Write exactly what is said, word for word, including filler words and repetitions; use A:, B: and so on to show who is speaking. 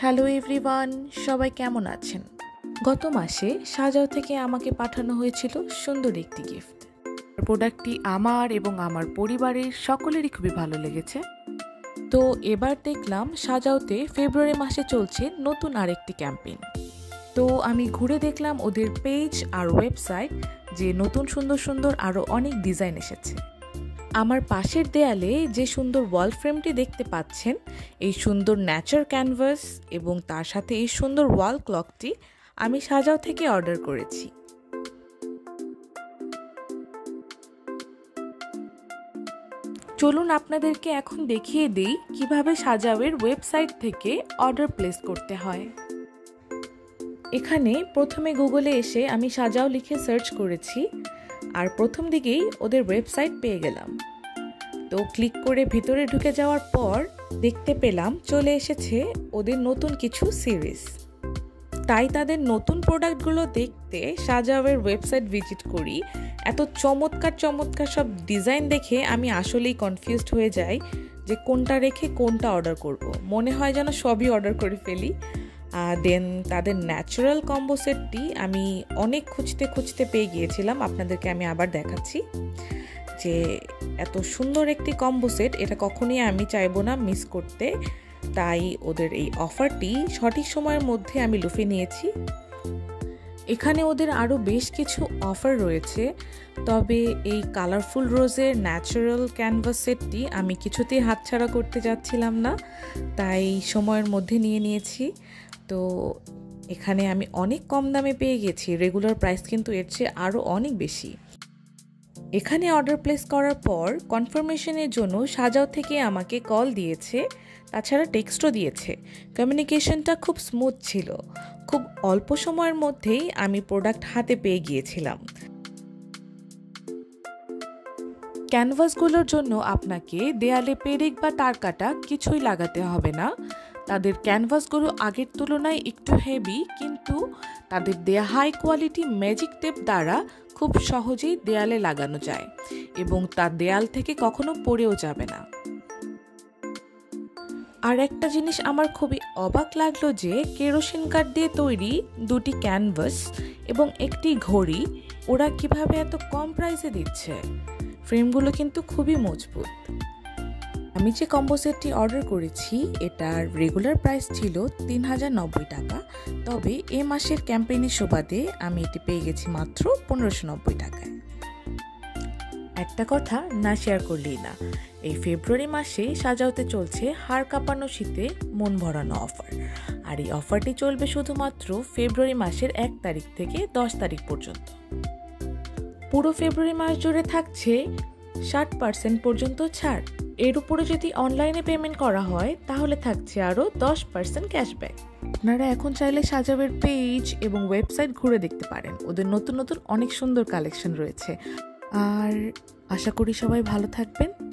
A: Hello everyone, সবাই কেমন আছেন? গত মাসে সাজাও থেকে আমাকে পাঠানো হয়েছিল সুন্দর একটি গিফট। প্রোডাক্টটি আমার এবং আমার পরিবারের সকলেরই খুবই ভালো লেগেছে। তো এবার দেখলাম সাজাওতে ফেব্রুয়ারি মাসে চলছে নতুন আরেকটি ক্যাম্পেইন। তো আমি ঘুরে দেখলাম ওদের পেজ আর ওয়েবসাইট যে নতুন সুন্দর সুন্দর আরও অনেক ডিজাইন এসেছে। আমার পাশের দেয়ালে যে সুন্দর ওয়াল ফ্রেমটি দেখতে পাচ্ছেন, এই সুন্দর ন্যাচার ক্যানভাস এবং তার সাথে এই সুন্দর ওয়াল ক্লকটি আমি সাজাও থেকে অর্ডার করেছি। চলুন আপনাদেরকে এখন দেখিয়ে দিই কিভাবে সাজাওয়ের ওয়েবসাইট থেকে অর্ডার প্লেস করতে হয়। এখানে প্রথমে গুগলে এসে আমি সাজাও লিখে সার্চ করেছি আর প্রথম দিকেই ওদের ওয়েবসাইট পেয়ে গেলাম। তো ক্লিক করে ভেতরে ঢুকে যাওয়ার পর দেখতে পেলাম চলে এসেছে ওদের নতুন কিছু সিরিজ। তাই তাদের নতুন প্রোডাক্টগুলো দেখতে সাজাওয়ের ওয়েবসাইট ভিজিট করি। এত চমৎকার চমৎকার সব ডিজাইন দেখে আমি আসলেই কনফিউজড হয়ে যাই যে কোনটা রেখে কোনটা অর্ডার করব। মনে হয় যেন সবই অর্ডার করে ফেলি। দেন তাদের ন্যাচারাল কম্বো সেটটি আমি অনেক খুঁজতে খুঁজতে পেয়ে গিয়েছিলাম। আপনাদেরকে আমি আবার দেখাচ্ছি যে এত সুন্দর একটি কম্বো সেট, এটা কখনোই আমি চাইবো না মিস করতে। তাই ওদের এই অফারটি সঠিক সময়ের মধ্যে আমি লুফে নিয়েছি। এখানে ওদের আরও বেশ কিছু অফার রয়েছে, তবে এই কালারফুল রোজের ন্যাচারাল ক্যানভাস সেটটি আমি কিছুতেই হাতছাড়া করতে যাচ্ছিলাম না, তাই সময়ের মধ্যে নিয়ে নিয়েছি। তো এখানে আমি অনেক কম দামে পেয়ে গেছি, রেগুলার প্রাইস কিন্তু এর চেয়ে আরও অনেক বেশি। এখানে অর্ডার প্লেস করার পর কনফার্মেশনের জন্য সাজাও থেকে আমাকে কল দিয়েছে, তাছাড়া টেক্সটও দিয়েছে। কমিউনিকেশনটা খুব স্মুথ ছিল। খুব অল্প সময়ের মধ্যেই আমি প্রোডাক্ট হাতে পেয়ে গিয়েছিলাম। ক্যানভাসগুলোর জন্য আপনাকে দেয়ালে পেরেক বা তার কাটা কিছুই লাগাতে হবে না। তাদের ক্যানভাসগুলো আগের তুলনায় একটু হেভি, কিন্তু তাদের দেয়া হাই কোয়ালিটি ম্যাজিক টেপ দ্বারা খুব সহজেই দেয়ালে লাগানো যায় এবং তার দেয়াল থেকে কখনো পড়েও যাবে না। আর একটা জিনিস আমার খুবই অবাক লাগলো যে কেরোসিন কাঠ দিয়ে তৈরি দুটি ক্যানভাস এবং একটি ঘড়ি ওরা কিভাবে এত কম প্রাইসে দিচ্ছে। ফ্রেমগুলো কিন্তু খুবই মজবুত। আমি যে কম্বো সেটটি অর্ডার করেছি এটার রেগুলার প্রাইস ছিল তিন হাজার নব্বই টাকা, তবে এ মাসের ক্যাম্পেইনের সুবাদে আমি এটি পেয়ে গেছি মাত্র পনেরোশো নব্বই টাকায়। একটা কথা না শেয়ার করলেই না, এই ফেব্রুয়ারি মাসে সাজাওতে চলছে হাড় কাঁপানো শীতে মন ভরানো অফার। আর এই অফারটি চলবে শুধুমাত্র ফেব্রুয়ারি মাসের এক তারিখ থেকে দশ তারিখ পর্যন্ত। পুরো ফেব্রুয়ারি মাস জুড়ে থাকছে ষাট পার্সেন্ট পর্যন্ত ছাড়। এর উপরে যদি অনলাইনে পেমেন্ট করা হয় তাহলে থাকছে আরও দশ পার্সেন্ট ক্যাশব্যাক। আপনারা এখন চাইলে সাজাওয়ের পেজ এবং ওয়েবসাইট ঘুরে দেখতে পারেন, ওদের নতুন নতুন অনেক সুন্দর কালেকশন রয়েছে। আর আশা করি সবাই ভালো থাকবেন।